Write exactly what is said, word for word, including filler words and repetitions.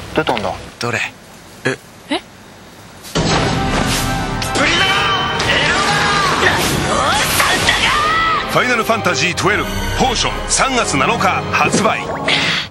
出たんだ。 どれ？ええファイナルファンタジーじゅうにポーションさんがつなのか発売。